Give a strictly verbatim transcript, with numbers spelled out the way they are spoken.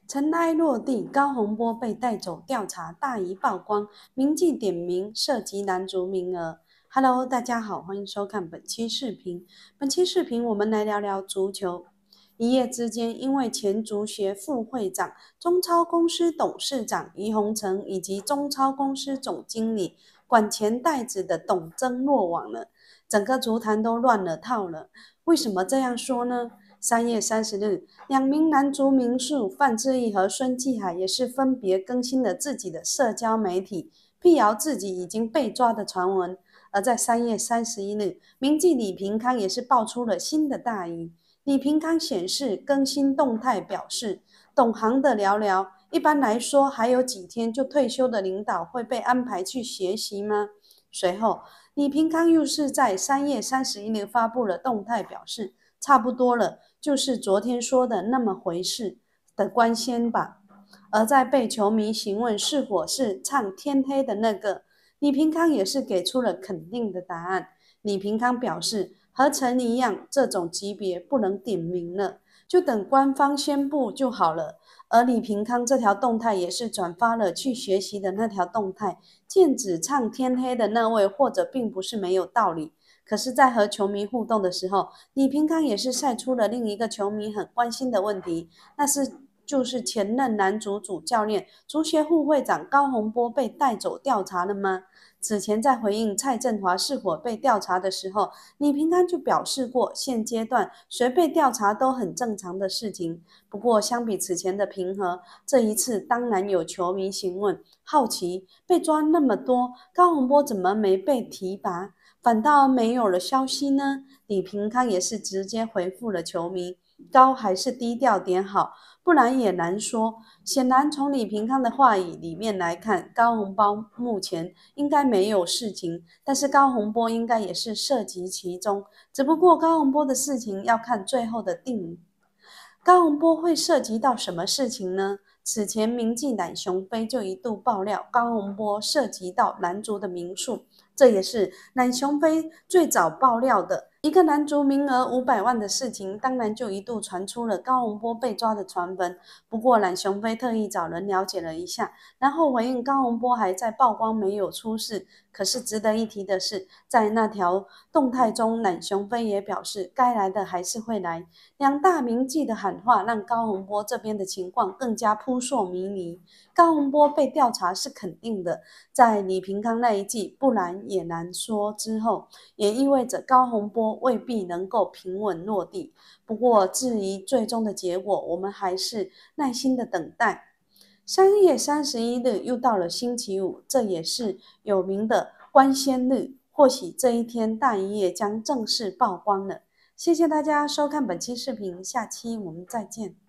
尘埃落地，高洪波被带走调查，大疑曝光，民进点名涉及男足名额。Hello， 大家好，欢迎收看本期视频。本期视频我们来聊聊足球。一夜之间，因为前足协副会长、中超公司董事长于洪成以及中超公司总经理管钱袋子的董曾落网了，整个足坛都乱了套了。为什么这样说呢？三月三十日，两名男足名宿范志毅和孙继海也是分别更新了自己的社交媒体，辟谣自己已经被抓的传闻。而在三月三十一日，名记李平康也是爆出了新的大疑。李平康显示更新动态表示，懂行的聊聊，一般来说还有几天就退休的领导会被安排去学习吗？随后，李平康又是在三月三十一日发布了动态表示，差不多了，就是昨天说的那么回事的官宣吧。而在被球迷询问是否是唱天黑的那个，李平康也是给出了肯定的答案。李平康表示，和陈一样，这种级别不能点名了，就等官方宣布就好了。而李平康这条动态也是转发了去学习的那条动态，剑指唱天黑的那位，或者并不是没有道理。可是，在和球迷互动的时候，李平康也是晒出了另一个球迷很关心的问题，那是就是前任男足主教练、足协副会长高洪波被带走调查了吗？此前在回应蔡振华是否被调查的时候，李平康就表示过，现阶段谁被调查都很正常的事情。不过，相比此前的平和，这一次当然有球迷询问，好奇被抓那么多，高洪波怎么没被提拔？反倒没有了消息呢？李平康也是直接回复了球迷，高还是低调点好，不然也难说。显然从李平康的话语里面来看，高洪波目前应该没有事情，但是高洪波应该也是涉及其中，只不过高洪波的事情要看最后的定义。高洪波会涉及到什么事情呢？此前名记乃雄飞就一度爆料高洪波涉及到男足的名宿，这也是乃雄飞最早爆料的。一个男足名额五百万的事情，当然就一度传出了高洪波被抓的传闻。不过乃雄飞特意找人了解了一下，然后回应高洪波还在曝光没有出事。可是值得一提的是，在那条动态中，乃雄飞也表示该来的还是会来。两大名记的喊话让高洪波这边的情况更加扑朔迷离。高洪波被调查是肯定的，在李平康那一季不然也难说之后，也意味着高洪波未必能够平稳落地。不过至于最终的结果，我们还是耐心的等待。三月三十一日又到了星期五，这也是有名的官宣日，或许这一天大一夜将正式曝光了。谢谢大家收看本期视频，下期我们再见。